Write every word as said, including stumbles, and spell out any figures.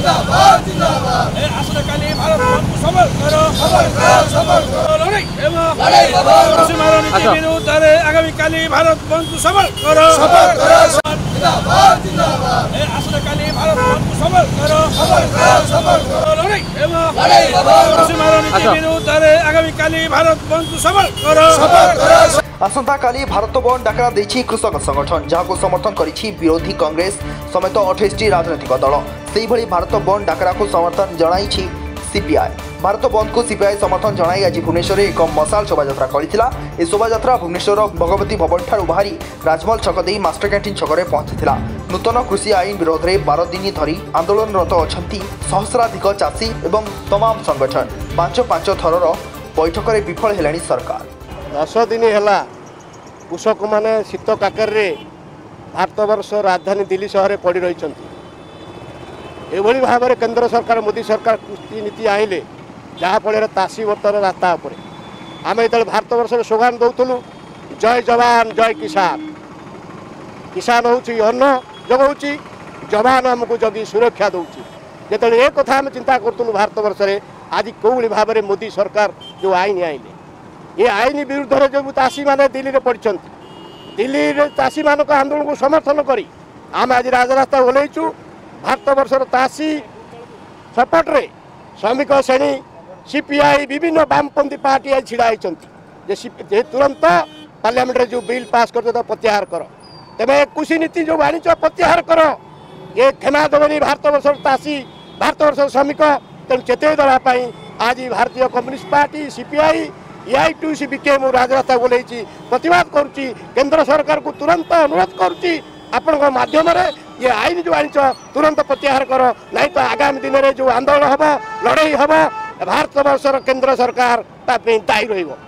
जिंदाबाद जिंदाबाद आसंताकाली भारत बंद को सफल करो सफल करो सफल करो लड़ाई एवं लड़ाई सीमार नीति विरुद्ध आगामी काली भारत बंद को सफल करो सफल करो जिंदाबाद जिंदाबाद आसंताकाली भारत बंद को सफल करो सफल करो सफल करो लड़ाई एवं लड़ाई सीमार नीति विरुद्ध आगामी काली भारत बंद को सफल करो सफल करो आसंता काली भारत बंद डाकरा देछि कृषक संगठन जहां को समर्थन करिछि विरोधी कांग्रेस समेत अठाईस टी राजनीतिक दल सेही भली भारत बंद डाकरा को समर्थन जणाइछि सीपीआई। भारत बंद को सीपीआई समर्थन जणाई आज भुवनेश्वर एक मशाल शोभायात्रा करिथिला। ए शोभायात्रा भुवनेश्वर भगवती भवन ठारू बाहरी राजमहल छक देई मास्टर कैंटीन छकरे पहुंचीथिला। नूतन कृषि आईन विरोध में बार दिन धरी आंदोलनरत अछंती सहस्राधिक चाषी एवं तमाम संगठन पांच पांच थरर बैठक में विफल हेलानी सरकार। दस दिन है कृषक मैंने शीत काकर भारत वर्ष राजधानी दिल्ली सहर पड़ रही एभली भाव में केंद्र सरकार मोदी सरकार कृषि नीति आइले जहाँफल तासी बर्तन रास्ता उपर आम जो भारत वर्ष स्लोगान दौलु जय जवान जय किसान किसान हूँ अन्न जगाऊँच जवान आमको जगी सुरक्षा दूसरी जो ये कथा आम चिंता करूँ भारत वर्ष में आज कौली भाव में मोदी सरकार जो आईन आइले ये आईन विरुद्ध में जो चाषी मैंने दिल्ली में पड़ते दिल्ली चाषी मान आंदोलन को समर्थन करी आम आज राजरास्ता ओल्लैचु भारत वर्षर चाषी सपोर्ट रे श्रमिक श्रेणी सीपीआई विभिन्न वामपंथी पार्टी आज छिड़ा होती तुरंत पार्लियामेंट जो बिल पास कर प्रत्याहार कर तेज कृषि नीति जो आनीच प्रत्याहार कर ये क्षमा देवेनि भारत वर्षर चाषी भारत वर्षर श्रमिक तेणु चेतई देवाई आज भारतीय कम्युनिस्ट पार्टी सीपीआई आई टू सी बीके मु राजरास्ता ओल्लैची प्रतिवाद करुच्ची केंद्र सरकार को तुरंत अनुरोध करुच्ची आपण माध्यम ये आईन जो आनीच तुरंत प्रत्याहार कर नहीं तो आगामी दिन में जो आंदोलन हम लड़ाई हम भारत वर्षर केंद्र सरकार दायी रही।